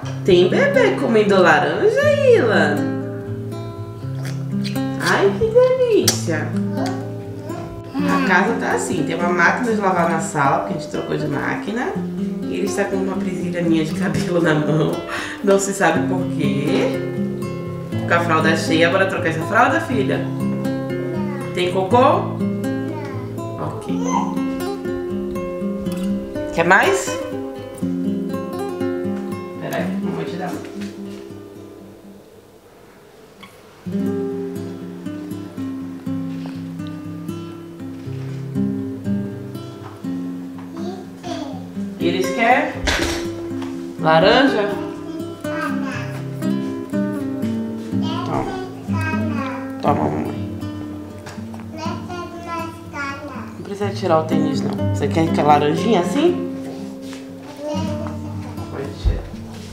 Tem bebê comendo laranja, Ilan? Ai, que delícia. A casa tá assim, tem uma máquina de lavar na sala, porque a gente trocou de máquina. E ele está com uma presilha minha de cabelo na mão. Não se sabe por quê. Com a fralda cheia, bora trocar essa fralda, filha? Tem cocô? Ok. Quer mais? Peraí, não vou te dar. Eles querem? Laranja? Toma. Toma, mamãe. Não precisa tirar o tênis, não. Você quer que a laranjinha assim? Pode tirar.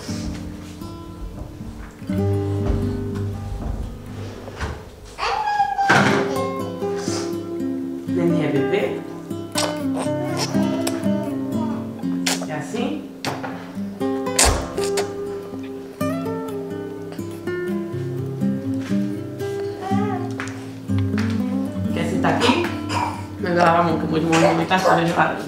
Neném é bebê? É assim? Quer sentar aqui? Mas lava a mão que eu vou de movimentação de laranja.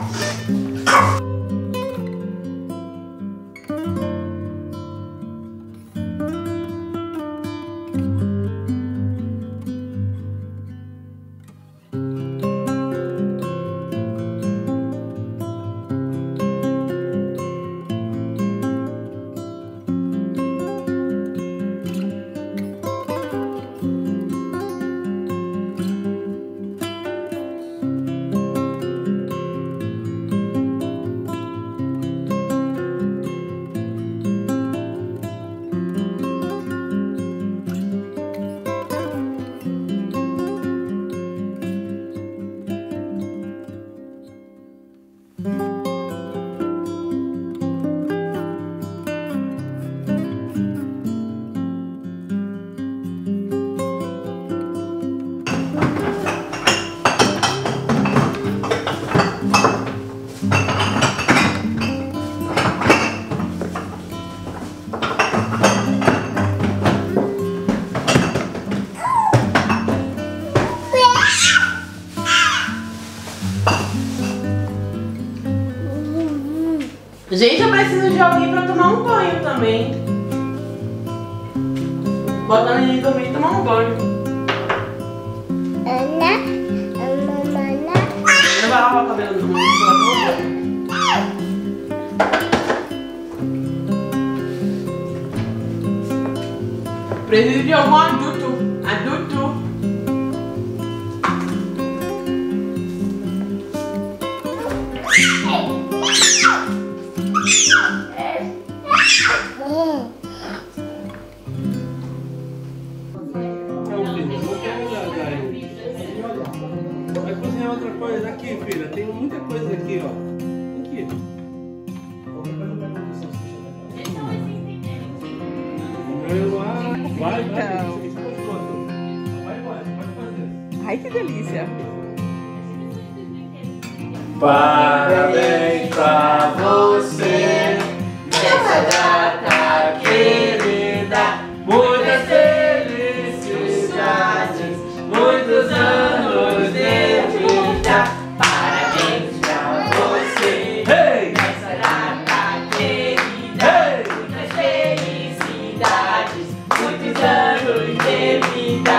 Gente, eu preciso de alguém pra tomar um banho também. Bota a neném dormir e tomar um banho. Ana, não vai lavar o cabelo do menino, vai tomar banho. Preciso de algum adulto. Vai cozinhar outra coisa aqui, filha. Tem muita coisa aqui, ó. Aqui. Vai, então. Ai, que delícia. Parabéns pra você nessa data querida. Muitas felicidades, muitos anos de vida. Parabéns pra você nessa data querida. Muitas felicidades, muitos anos de vida.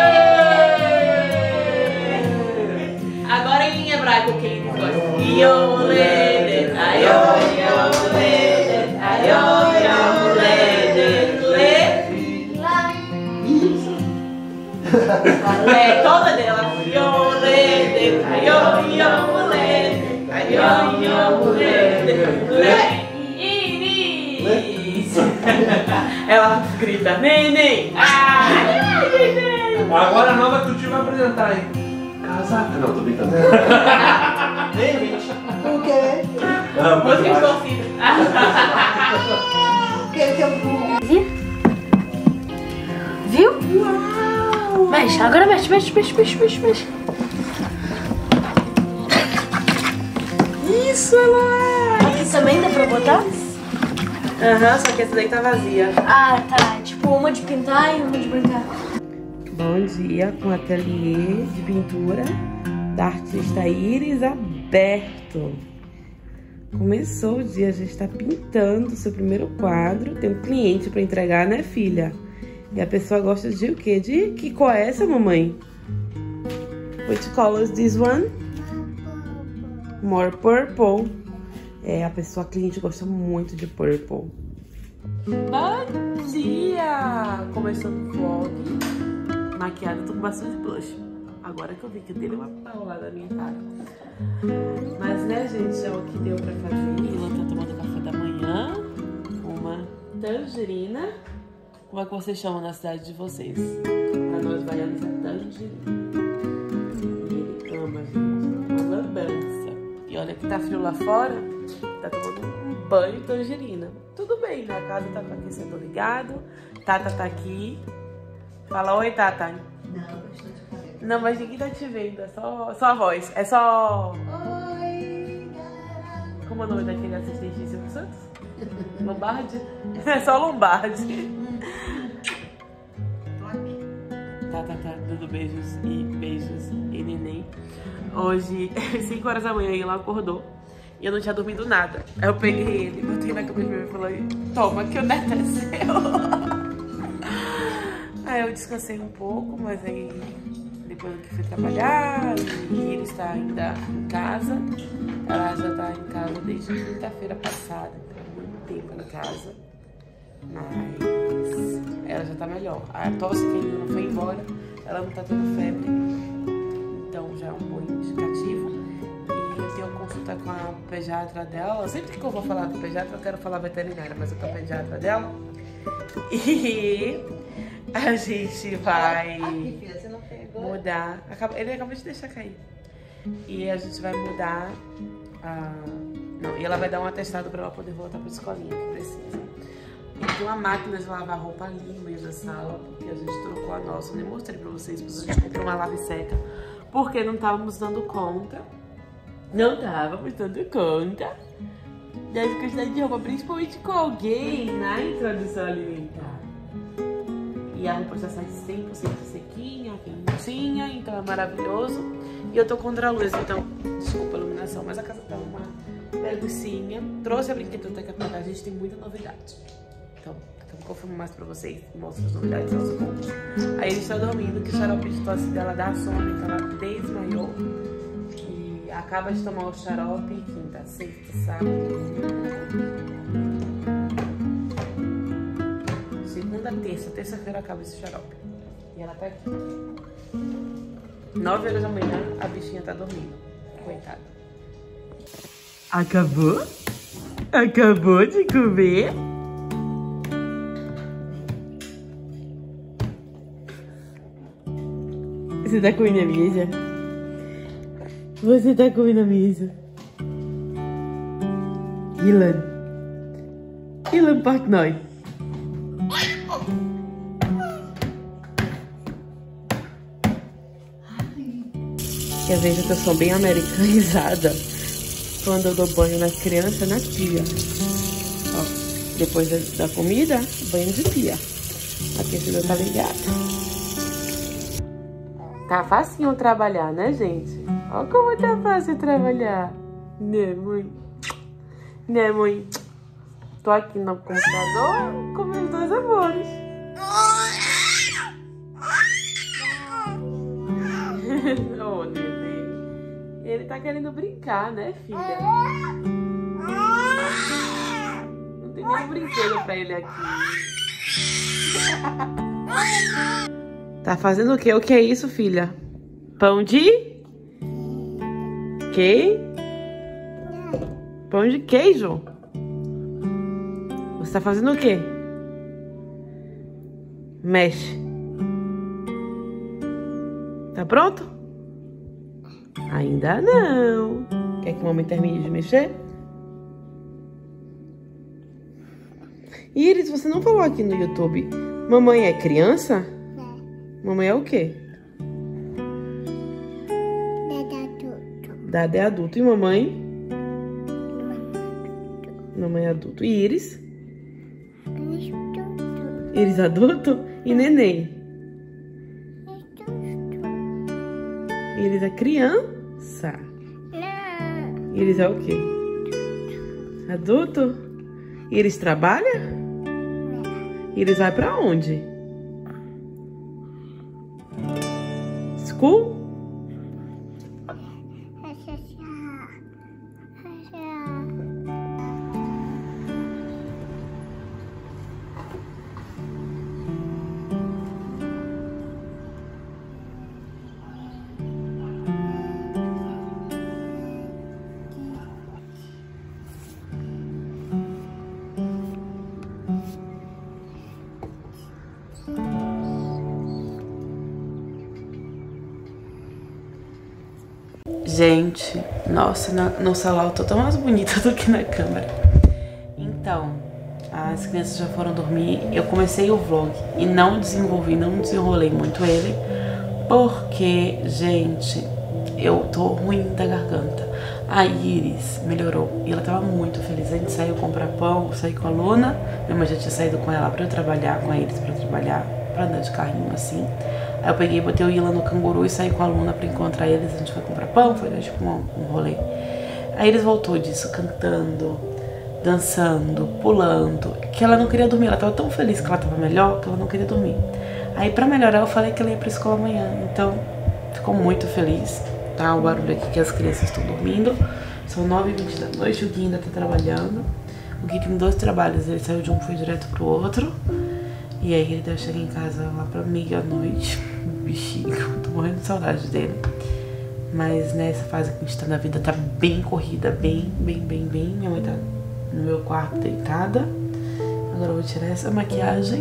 Agora em hebraico, quem gosta? Yoledet, ayoledet, ayoledet, le toda dela. Yoledet, ayoledet, ayoledet, le iris. Ela grita, neném. Agora a nova que o tio vai apresentar, hein? Casaca. Não, tô brincando. Nem 20. O quê? Música de torcida. Viu? Uau! Mexe, agora mexe. Isso, Eloá! Aqui também dá pra botar? Aham, só que essa daí tá vazia. Ah, tá. Tipo, uma de pintar e uma de brincar. Bom dia com o ateliê de pintura da artista Iris aberto. Começou o dia, já está pintando o seu primeiro quadro. Tem um cliente para entregar, né, filha? E a pessoa gosta de o quê? De que cor é essa, mamãe? Which color is this one? More purple. É, a cliente gosta muito de purple. Bom dia! Começando o vlog. Maquiada, tô com bastante blush. Agora que eu vi que dele é uma paulada na minha cara. Mas, né, gente, é o que deu pra fazer. Ela tá tomando café da manhã. Uma tangerina. Como é que vocês chamam na cidade de vocês? Pra nós baianos é tangerina. E ele ama, gente. Uma lambança. E olha que tá frio lá fora. Tá tomando um banho de tangerina. Tudo bem, né? A casa tá com o aquecedor ligado. Tata tá aqui. Fala oi, Tata. Não, mas ninguém tá te vendo. É só a voz. É só... Oi, como é o nome daquele assistente de Silvio Santos? Lombardi? É só Lombardi. Tata tá dando beijos e neném. Hoje, 5 horas da manhã, e ela acordou. E eu não tinha dormido nada. Aí eu peguei ele, botei na cama de bebê e falei: toma, que o neto é seu. Aí eu descansei um pouco, mas aí depois eu fui trabalhar e ele está ainda em casa. Ela já está em casa desde quinta-feira passada, então muito tempo em casa. Mas ela já está melhor. A tosse que ainda não foi embora, ela não está tendo febre. Então já é um bom indicativo. E eu tenho consulta com a pediatra dela. Sempre que eu vou falar do pediatra, eu quero falar veterinária, mas eu tô a pediatra dela. E a gente vai mudar. Ele acabou de deixar cair. E a gente vai mudar. Não, e ela vai dar um atestado pra ela poder voltar pra escolinha que precisa. E tem uma máquina de lavar roupa ali no meio da sala, porque a gente trocou a nossa. Eu nem mostrei pra vocês, mas a gente comprou uma lave seca. Porque não estávamos dando conta. Não estávamos dando conta das quantidades de roupa, principalmente com alguém na introdução alimentar. E a roupa já sai 100% sequinha, quentinha, então é maravilhoso. E eu tô contra a luz, então, desculpa a iluminação, mas a casa tá uma baguncinha. Trouxe a brinquedoteca pra cá, a gente tem muita novidade. Então, eu confirmo mais pra vocês, mostro as novidades aos poucos. Aí ele está dormindo, que o xarope de tosse dela dá sono, então ela desmaiou. E acaba de tomar o xarope, quinta, sexta, sábado. Segunda, terça-feira acaba esse xarope. E ela tá aqui. 9 horas da manhã, a bichinha tá dormindo. Coitada. Acabou? Acabou de comer? Você tá comendo a mesa? Você tá comendo a mesa? Ilan Portnoy. E às vezes eu sou bem americanizada quando eu dou banho nas crianças, na pia. Ó, depois da comida, banho de pia. A aquecedor tá ligado. Tá facinho trabalhar, né, gente? Ó como tá fácil trabalhar. Né, mãe? Né, mãe? Tô aqui no computador com meus dois amores. Oh, neném. Ele tá querendo brincar, né, filha? Não tem nenhum brinquedo pra ele aqui. Tá fazendo o quê? O que é isso, filha? Pão de... quê? Pão de queijo? Você tá fazendo o quê? Mexe. Tá pronto? Ainda não. Quer que a mamãe termine de mexer? Iris, você não falou aqui no YouTube. Mamãe é criança? Mamãe é o quê? Dada é adulto. E mamãe? Mamãe é adulto. E Iris? Iris adulto e neném. Iris é criança. Iris é o quê? Adulto? Iris trabalha? Iris vai pra onde? School? Gente, nossa, no celular eu tô tão mais bonita do que na câmera. Então, as crianças já foram dormir. Eu comecei o vlog e não desenrolei muito ele. Porque, gente, eu tô ruim da garganta. A Iris melhorou e ela tava muito feliz. A gente saiu comprar pão, saí com a Luna. Minha mãe já tinha saído com ela pra eu trabalhar, com a Iris pra trabalhar, pra andar de carrinho assim. Aí eu peguei, botei o Ilan no canguru e saí com a Luna pra encontrar eles. A gente foi comprar pão, foi tipo um rolê. Aí eles voltou disso, cantando, dançando, pulando, que ela não queria dormir. Ela tava tão feliz que ela tava melhor que ela não queria dormir. Aí pra melhorar eu falei que ela ia pra escola amanhã. Então ficou muito feliz. Tá o barulho aqui que as crianças estão dormindo. São 9h20 da noite, o Gui ainda tá trabalhando. O Gui tem 2 trabalhos, ele saiu de um, foi direto pro outro. E aí ele deve chegar em casa lá pra meia-noite. Bichinho, tô morrendo de saudade dele. Mas nessa fase que a gente tá na vida tá bem corrida, bem. Minha mãe tá no meu quarto deitada. Agora eu vou tirar essa maquiagem,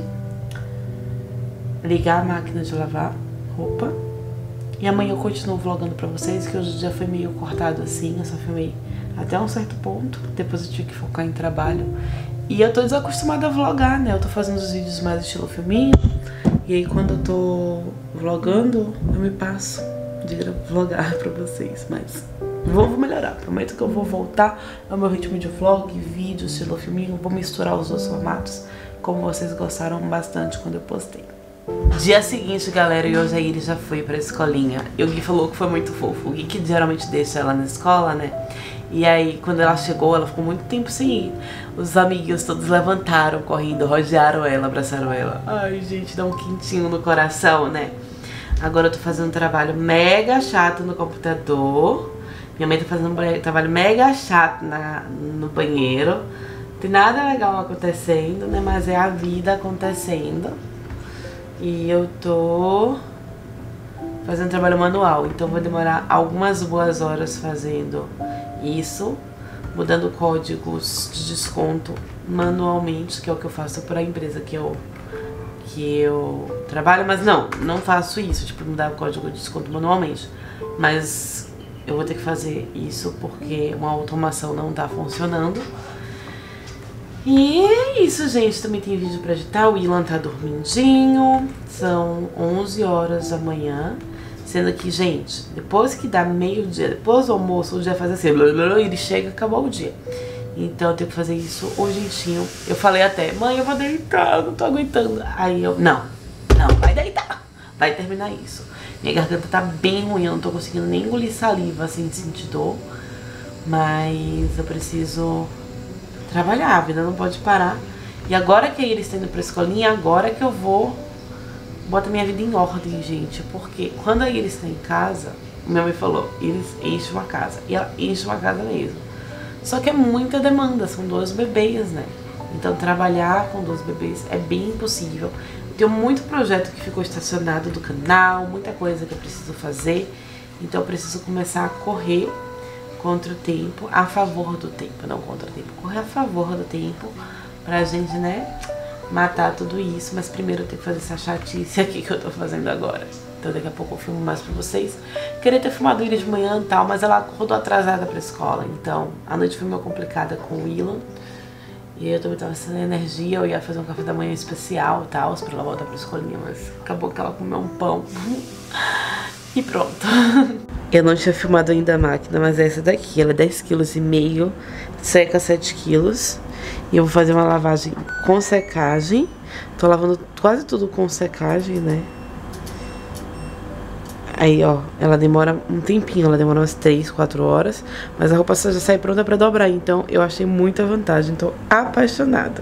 ligar a máquina de lavar roupa. E amanhã eu continuo vlogando pra vocês, que hoje o dia foi meio cortado assim. Eu só filmei até um certo ponto, depois eu tive que focar em trabalho. E eu tô desacostumada a vlogar, né? Eu tô fazendo os vídeos mais estilo filminho. E aí quando eu tô vlogando, eu me passo de vlogar pra vocês. Mas vou melhorar, prometo que eu vou voltar ao meu ritmo de vlog, vídeo, estilo filminho. Vou misturar os 2 formatos, como vocês gostaram bastante quando eu postei. Dia seguinte, galera, e hoje a Iris já foi pra escolinha. E o Gui falou que foi muito fofo. O Gui que geralmente deixa ela na escola, né? E aí, quando ela chegou, ela ficou muito tempo sem ir. Os amiguinhos todos levantaram, correndo, rodearam ela, abraçaram ela. Ai, gente, dá um quentinho no coração, né? Agora eu tô fazendo um trabalho mega chato no computador. Minha mãe tá fazendo um trabalho mega chato no banheiro. Não tem nada legal acontecendo, né? Mas é a vida acontecendo. E eu tô fazendo trabalho manual, então vou demorar algumas boas horas fazendo isso, mudando códigos de desconto manualmente, que é o que eu faço para a empresa que eu trabalho, mas não faço isso, tipo, mudar o código de desconto manualmente, mas eu vou ter que fazer isso porque uma automação não tá funcionando. E é isso, gente. Também tem vídeo pra editar. O Ilan tá dormindinho. São 11 horas da manhã. Sendo que, gente, depois que dá meio-dia, depois do almoço, o dia faz assim, ele chega e acabou o dia. Então eu tenho que fazer isso urgentinho. Eu falei até, mãe, eu vou deitar, eu não tô aguentando. Aí eu, não, vai deitar. Vai terminar isso. Minha garganta tá bem ruim, eu não tô conseguindo nem engolir saliva, assim, de sentir dor. Mas eu preciso trabalhar, a vida não pode parar. E agora que a Iris tá indo pra escolinha, agora que eu vou botar minha vida em ordem, gente. Porque quando a Iris tá em casa, minha mãe falou, Iris enche uma casa. E ela enche uma casa mesmo. Só que é muita demanda, são 2 bebês, né? Então trabalhar com 2 bebês é bem impossível. Tenho muito projeto que ficou estacionado do canal, muita coisa que eu preciso fazer. Então eu preciso começar a correr contra o tempo, a favor do tempo, não contra o tempo, correr a favor do tempo pra gente, né, matar tudo isso. Mas primeiro eu tenho que fazer essa chatice aqui que eu tô fazendo agora. Então daqui a pouco eu filmo mais pra vocês. Queria ter filmado Iris de manhã e tal, mas ela acordou atrasada pra escola, então a noite foi meio complicada com o Ilan. E eu também tava sem energia, eu ia fazer um café da manhã especial e tal, pra ela voltar pra escolinha, mas acabou que ela comeu um pão. E pronto. Eu não tinha filmado ainda a máquina, mas é essa daqui. Ela é 10,5 kg, seca 7 kg. E eu vou fazer uma lavagem com secagem. Tô lavando quase tudo com secagem, né? Aí, ó, ela demora um tempinho, ela demora umas 3, 4 horas. Mas a roupa já sai pronta pra dobrar, então eu achei muita vantagem, tô apaixonada.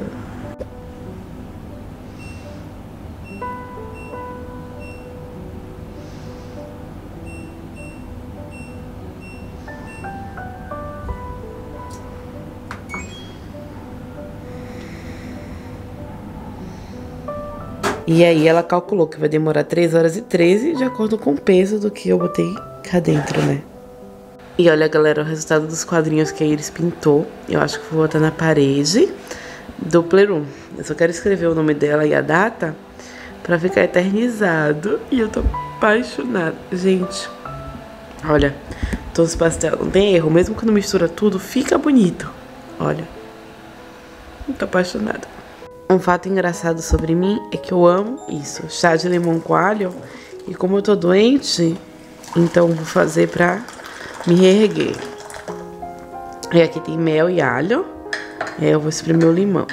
E aí ela calculou que vai demorar 3 horas e 13, de acordo com o peso do que eu botei cá dentro, né? E olha, galera, o resultado dos quadrinhos que a Iris pintou. Eu acho que vou botar na parede do Playroom. Eu só quero escrever o nome dela e a data pra ficar eternizado. E eu tô apaixonada. Gente, olha, tons pastel, não tem erro. Mesmo quando mistura tudo, fica bonito. Olha, eu tô apaixonada. Um fato engraçado sobre mim é que eu amo isso, chá de limão com alho. E como eu tô doente, então vou fazer pra me reerguer. E aqui tem mel e alho. Eu vou espremer o limão.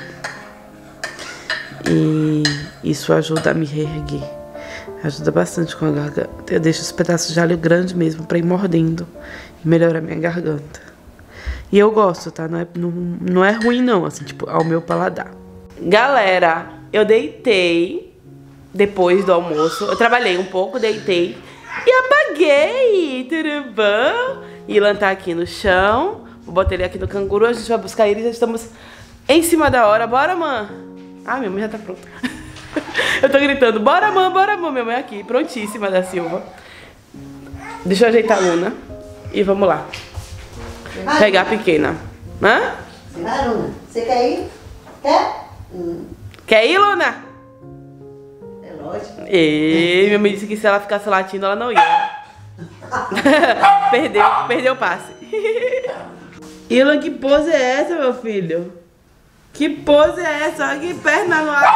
E isso ajuda a me reerguer. Ajuda bastante com a garganta. Eu deixo os pedaços de alho grande mesmo pra ir mordendo e melhorar minha garganta. E eu gosto, tá? Não é ruim não, assim, tipo, ao meu paladar. Galera, eu deitei depois do almoço. Eu trabalhei um pouco, deitei e apaguei. Tudo bom? Ilan tá aqui no chão. Vou botar ele aqui no canguru. A gente vai buscar ele. Já estamos em cima da hora. Bora, mãe. Ah, minha mãe já tá pronta. Eu tô gritando, bora, mãe, bora, mãe. Minha mãe aqui, prontíssima da Silva. Deixa eu ajeitar a Luna. E vamos lá. Pegar a pequena. Hã? Vai, Luna. Você quer ir? Quer? Quer ir, Luna? É lógico. E minha mãe disse que se ela ficasse latindo, ela não ia. Perdeu o passe. Ilan, que pose é essa, meu filho? Que pose é essa? Olha que perna no ar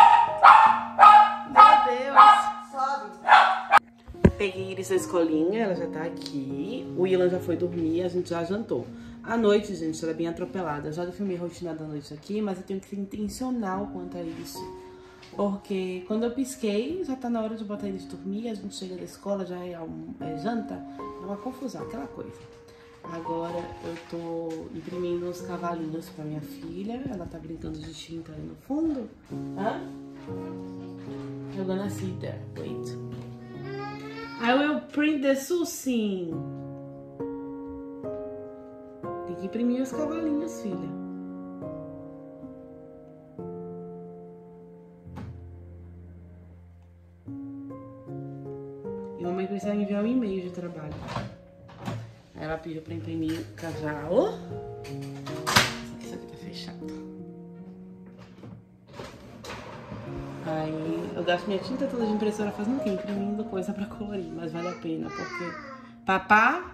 é essa. Meu Deus. Sobe. Peguei Iris na escolinha, ela já tá aqui. O Ilan já foi dormir, a gente já jantou. À noite, gente, ela é bem atropelada. Eu já filmei a rotina da noite aqui, mas eu tenho que ser intencional quanto a isso. Porque quando eu pisquei, já tá na hora de botar eles dormir, a gente chega da escola, já é janta, é uma confusão, aquela coisa. Agora eu tô imprimindo uns cavalinhos pra minha filha, ela tá brincando de tinta ali no fundo. Hã? I'm gonna sit there, wait. I will print the Susim. Tem que imprimir os cavalinhos, filha. E mamãe precisa enviar um e-mail de trabalho. Aí ela pediu pra imprimir o cavalo. Isso aqui tá fechado. Aí eu gasto minha tinta toda de impressora fazendo o quê? Imprimindo coisa pra colorir. Mas vale a pena, porque... Papá...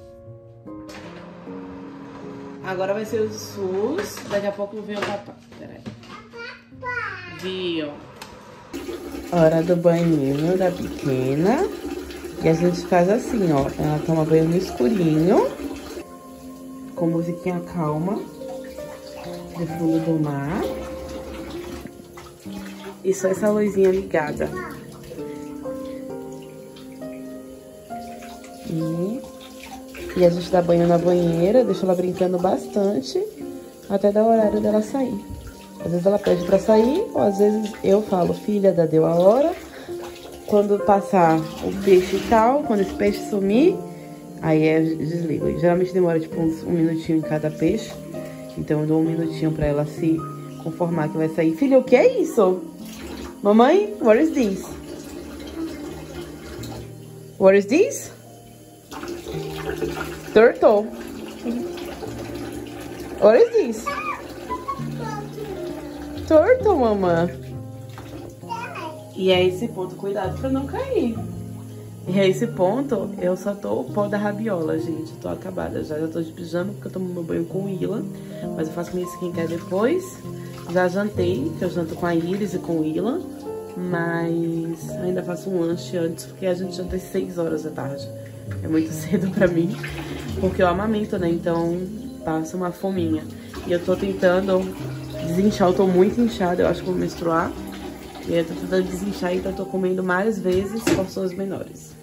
Agora vai ser o SUS. Daqui a pouco vem o papá. Peraí. Viu? Hora do banhinho da pequena. E a gente faz assim, ó. Ela toma banho no escurinho. Com musiquinha calma. De fundo do mar. E só essa luzinha ligada. E a gente dá banho na banheira, deixa ela brincando bastante, até dar o horário dela sair. Às vezes ela pede pra sair, ou às vezes eu falo, filha, deu a hora. Quando passar o peixe e tal, quando esse peixe sumir, aí eu desligo. E geralmente demora tipo uns 1 minutinho em cada peixe. Então eu dou 1 minutinho pra ela se conformar que vai sair. Filha, o que é isso? Mamãe, what is this? What is this? Turtle. What is this? Turtle, mamãe. E é esse ponto, cuidado pra não cair. E é esse ponto, eu só tô o pó da rabiola, gente. Tô acabada já tô de pijama porque eu tomo meu banho com o Ilan. Mas eu faço minha skincare depois. Já jantei, que eu janto com a Iris e com o Ilan. Mas ainda faço um lanche antes, porque a gente janta às 6 horas da tarde. É muito cedo pra mim, porque eu amamento, né? Então passa uma fominha. E eu tô tentando desinchar, eu tô muito inchada, eu acho que vou menstruar. E eu tô tentando desinchar, então eu tô comendo mais vezes porções menores.